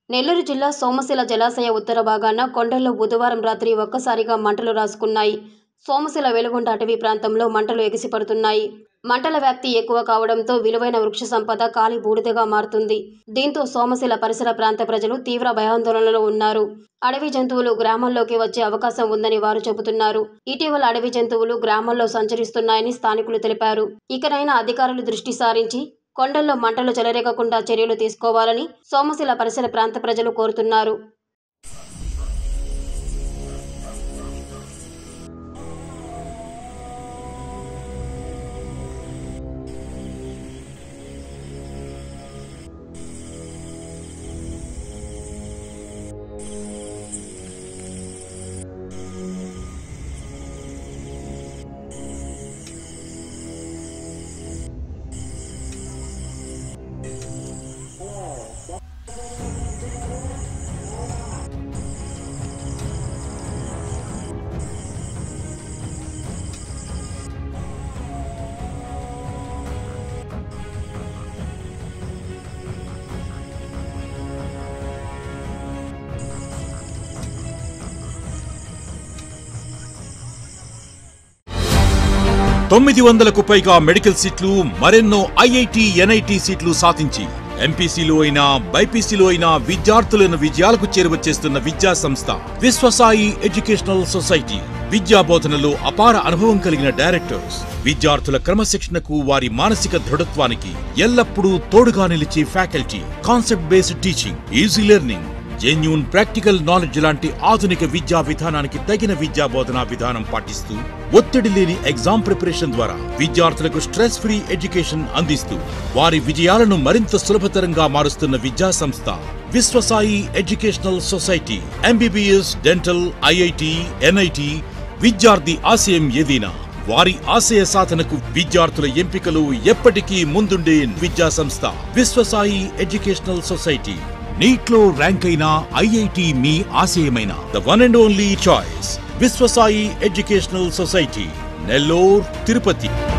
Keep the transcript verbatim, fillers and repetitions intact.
నెల్లూరు జిల్లా సోమశిల జలాశయ ఉత్తర భాగాన కొండల్లో బుధవారం రాత్రి ఒక్కసారిగా మంటలు రాసుకున్నాయి. సోమశిల వెలుగొండ అటవీ ప్రాంతంలో మంటలు ఎగిసిపడుతున్నాయి. మంటల వ్యాప్తి ఎక్కువ కావడంతో విలువైన వృక్ష సంపద కాలి బూడిదగా మారుతుంది. దీంతో సోమశిల పరిసర ప్రాంత ప్రజలు తీవ్ర భయాందోళనలో ఉన్నారు. అడవి జంతువులు గ్రామాల్లోకి వచ్చే అవకాశం ఉందని వారు చెబుతున్నారు. ఇటీవల అడవి జంతువులు గ్రామాల్లో సంచరిస్తున్నాయని స్థానికులు తెలిపారు. ఇకనైనా అధికారులు దృష్టి సారించి కొండల్లో మంటలు చెలరేగకుండా చర్యలు తీసుకోవాలని సోమశిల పరిసర ప్రాంత ప్రజలు కోరుతున్నారు. తొమ్మిది వందలకు పైగా మెడికల్ సీట్లు, మరెన్నో ఐఐటి, ఎన్ఐటి సీట్లు సాధించి ఎంపీసీలో అయినా బైపీసీలో అయినా విద్యార్థులను విజయాలకు చేరువచేస్తున్న విద్యా సంస్థ విశ్వసాయి ఎడ్యుకేషనల్ సొసైటీ. విద్యా బోధనలో అపార అనుభవం కలిగిన డైరెక్టర్స్ విద్యార్థుల క్రమశిక్షణకు, వారి మానసిక దృఢత్వానికి ఎల్లప్పుడూ తోడుగా నిలిచే faculty, concept based teaching, easy learning, genuine practical knowledge లాంటి ఆధునిక విద్యా విధానానికి తగిన విద్యా బోధనా విధానం పాటిస్తూ ఒత్తిడి లేని ఎగ్జామ్ ప్రిపరేషన్ ద్వారా విద్యార్థులకు స్ట్రెస్ ఫ్రీ ఎడ్యుకేషన్ అందిస్తూ వారి విజయాలను మరింత సులభతరంగా మారుస్తున్న విద్యా సంస్థ Viswasai educational society. MBBS, dental, IIT, NIT విద్యార్థి ఆశయం ఏదైనా వారి ఆశయ సాధనకు విద్యార్థుల ఎంపికలు ఎప్పటికీ ముందుండే విద్యా సంస్థ విశ్వసాయి ఎడ్యుకేషనల్ సొసైటీ. నీట్లో ర్యాంక్ అయిన ఐఐటి మీ ఆశయమైన the one and only choice Viswasai educational society, Nellore, Tirupati.